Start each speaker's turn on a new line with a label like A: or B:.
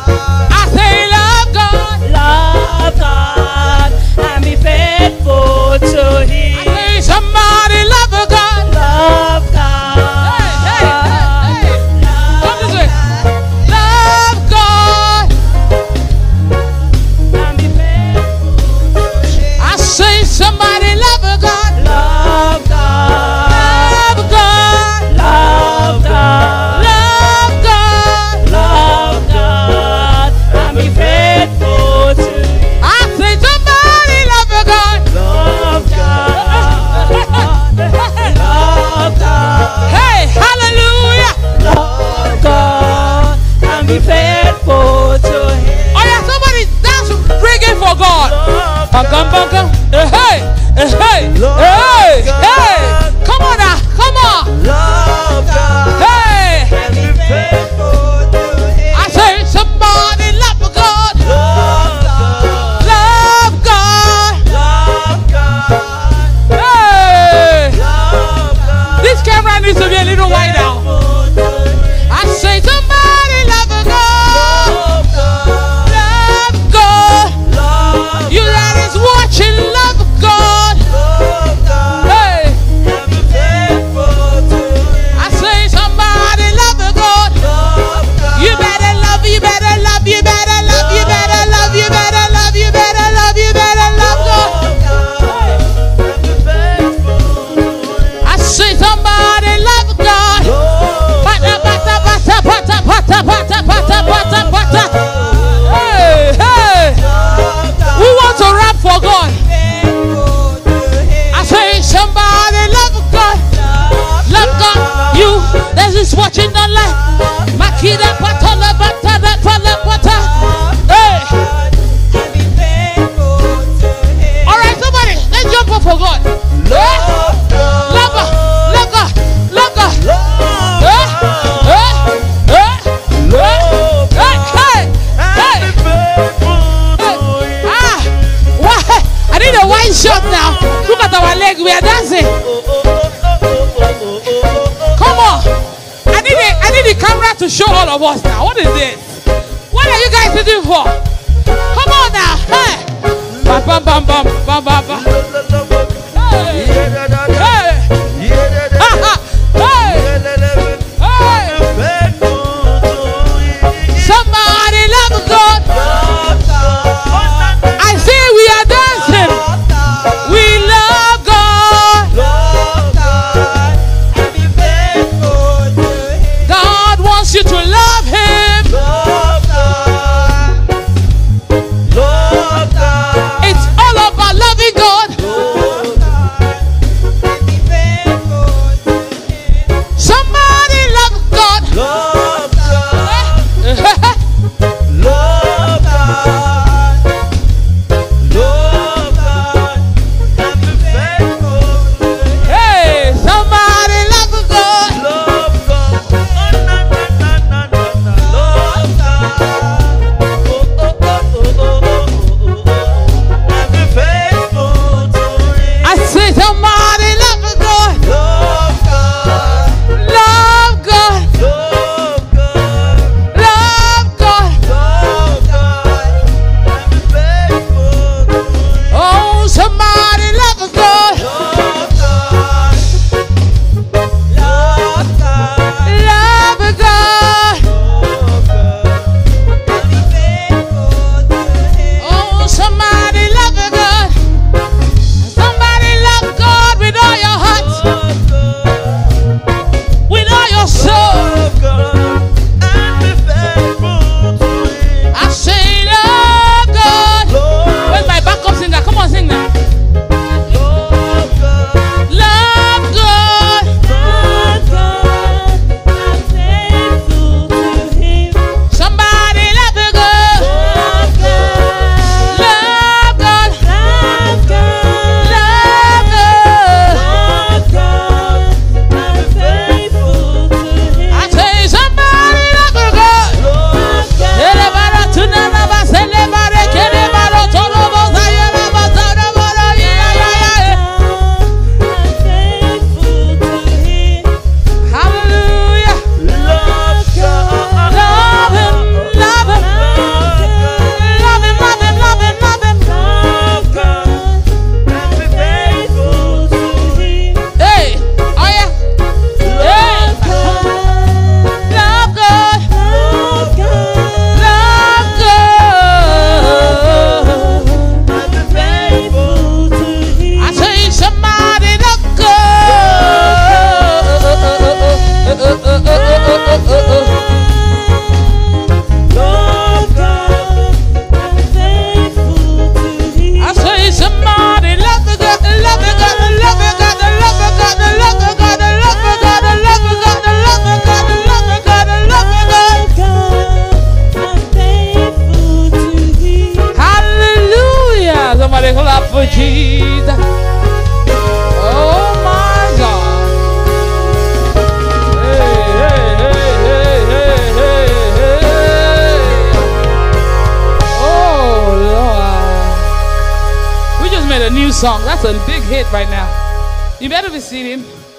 A: I say love God, and be faithful to Him.
B: I say somebody love God.
A: Love God.
B: Hey. Come this way. Love God.
A: And be faithful to Him.
B: I say somebody love God.
A: Love God.
B: Love God.
A: Love God.
B: Love God.
A: Love God. And be faithful to Him.
B: I say somebody love God.
A: Love God. Love God.
B: Hey, hallelujah.
A: Love God. And be faithful to Him.
B: Oh yeah, somebody dance reggae for God. Bum, bum, bum. Hey, hey, hey, hey. Come on now, come on.
A: Love God.
B: Hey,
A: And be faithful to Him.
B: I say somebody love God.
A: Love God.
B: Love God.
A: Love God.
B: Hey,
A: Love God.
B: this camera needs to be a little wide now. I say somebody love God.
A: Love God.
B: Love God.
A: Love
B: You that is watching, love God.
A: God.
B: Hey,
A: And be faithful to Him.
B: I say somebody love God.
A: Love God.
B: You better love, you better love, you better love, you better love, you better love, you better love, you better love God.
A: And be faithful to Him.
B: I say somebody love God. Pata, pata, pata, pata, pata, pata, pata, pata, pata. Hey, hey. Who wants to rap for God? I say somebody love God. Love God. You that is watching online. Makida patala patala patala pata. Hey. All right, somebody, let's jump up for God. Love God. Love God. Love God. I need a wide shot now. Look at our leg. We are dancing. Come on. I need the camera to show all of us now. What is this? What are you guys sitting for? Come on now. Hey. Bam, bam, bam, bam, bam, bam, bam. Hey. Hey. Ha, ha. Hey. Hey. Somebody love God. I say we are dancing. We love God. God wants you to love Him. It's all about loving God. made a new song. That's a big hit right now. You better be sitting.